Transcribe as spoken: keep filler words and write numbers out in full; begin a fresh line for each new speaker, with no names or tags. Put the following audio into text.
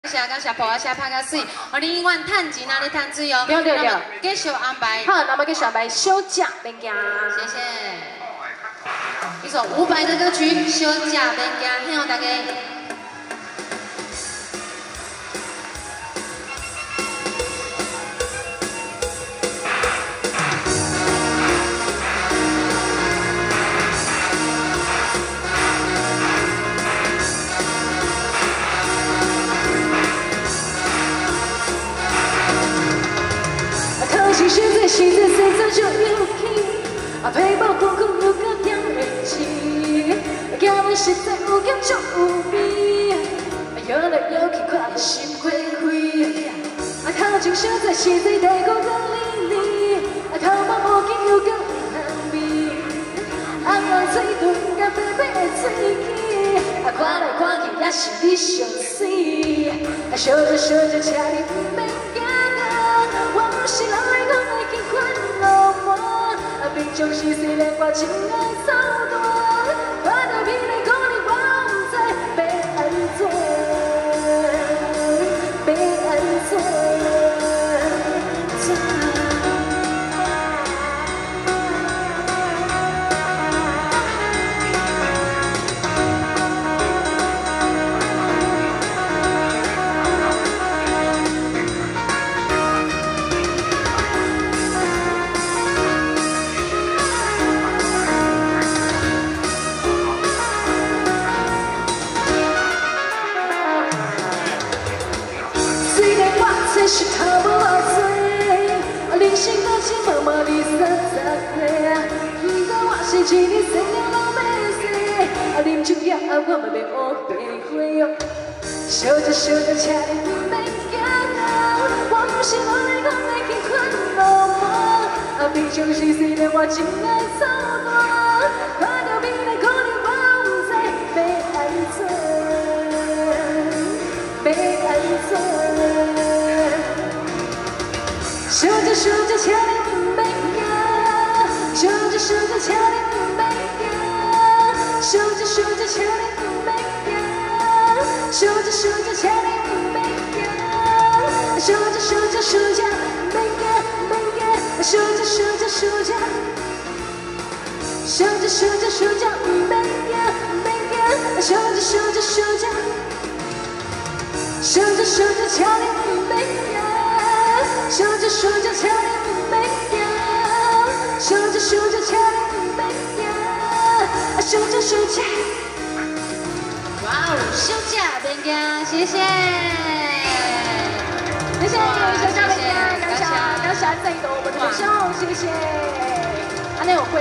谢感谢，抱啊谢拍甲水，互你永远趁钱啊，你趁水哦。
对对对，
继续安排。
好，那么继续安排小姐免惊。
谢谢。一首伍佰的歌曲《小姐免惊》，希望大家。
现在现在现在就有气，啊，背包空空有个点热气，今日实在有咸足有味，啊，摇来摇去看得心花开，啊，头前现在现在带个个哩哩，啊，头毛无见有个香味，红红嘴唇甲白白的嘴齿，啊，看来看去也是你上水，啊，小姐小姐，请你不免惊啦，我不是人来讲。 平常时虽然我真爱走大，看到你来可能我不知要安怎，要安怎？这是头无偌多，人生多情茫茫二三十岁，不过我是一日善良老马仔，啊，啉酒也我嘛袂乌白花哦。小姐小姐，请你不免惊啦，我不是人来讲来去困老婆，啊，平常时虽然我真爱走大，看到你来可能我不知要安怎，要安怎？ 小姐小姐，请你不免惊，小姐小姐，请你不免惊，小姐小姐，请你不免惊，小姐小姐，请你不免惊，小姐小姐小姐，免惊免惊，小姐小姐小姐，小姐小姐小姐，免惊免惊，小姐小姐小姐，小姐小姐，请你不免惊。 小姐小姐，请你不免惊，小姐小姐，请你不免惊，小姐小姐。
哇哦，小姐免惊，谢谢，
谢谢你，小姐免惊，感谢感谢再度我们的手，谢谢。安尼有会。